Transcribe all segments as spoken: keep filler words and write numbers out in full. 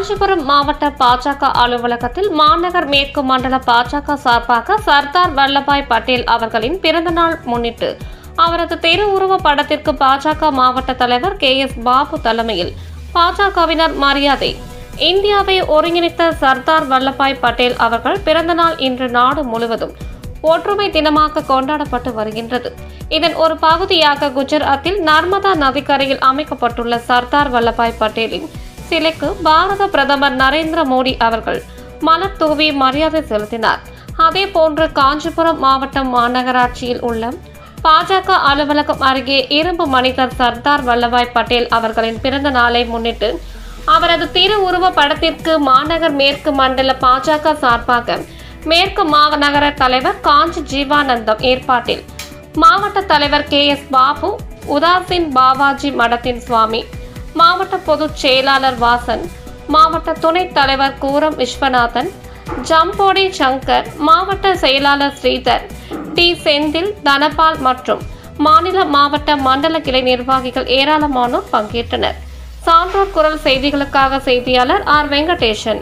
காஞ்சிபுரம் மாவட்ட பாஜக அலுவலகத்தில் மாநகர் மேற்கு மண்டல பாஜக சார்பாக சர்தார் வல்லபாய் பட்டேல் அவர்களின் பிறந்தநாள் முன்னிட்டு அவரது திருவுருவ படத்திற்கு பாஜக மாவட்ட தலைவர் கே எஸ் பாபு தலைமையில் பாஜகவினர் மரியாதை. இந்தியாவை ஒருங்கிணைத்த சர்தார் வல்லபாய் பட்டேல் அவர்கள் பிறந்தநாள் இன்று நாடு முழுவதும் ஒற்றுமை தினமாக கொண்டாடப்பட்டு வருகின்றது. இதன் ஒரு பகுதியாக குஜராத்தில் நர்மதா நதிக்கரையில் அமைக்கப்பட்டுள்ள சர்தார் வல்லபாய் பட்டேலின் சிலைக்கு பாரத பிரதமர் நரேந்திர மோடி அவர்கள் மலர் தூவி மரியாதை செலுத்தினார். அதேபோன்று காஞ்சிபுரம் மாவட்டம் மாநகராட்சியில் உள்ள பாஜக அலுவலகம் அருகே இரும்பு மனிதர் சர்தார் வல்லபாய் பட்டேல் அவர்களின் பிறந்த நாளை முன்னிட்டு அவரது திருவுருவ படத்திற்கு மாநகர் மேற்கு மண்டல பாஜக சார்பாக மேற்கு மாநகர தலைவர் காஞ்சி ஜீவானந்தம் ஏற்பாட்டில் மாவட்ட தலைவர் கே எஸ் பாபு, உதாசின் பாபாஜி மடத்தின் சுவாமி, மாவட்ட பொதுச் செயலாளர் வாசன், மாவட்ட துணைத் தலைவர் கூரம் விஸ்வநாதன், ஜம்போடி சங்கர், மாவட்ட செயலாளர் ஸ்ரீதர், டி செந்தில், தனபால் மற்றும் மாநில மாவட்ட மண்டல கிளை நிர்வாகிகள் ஏராளமானோர் பங்கேற்றனர். சான்றோர் குரல் செய்திகளுக்காக செய்தியாளர் ஆர் வெங்கடேசன்.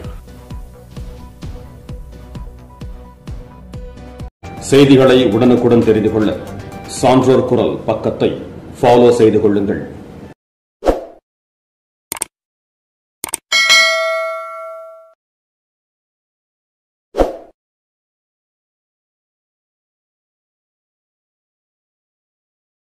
செய்திகளை உடனுக்குடன் தெரிந்து கொள்ள சான்றோர் குரல் பக்கத்தை ஃபாலோ செய்து கொள்ளுங்கள்.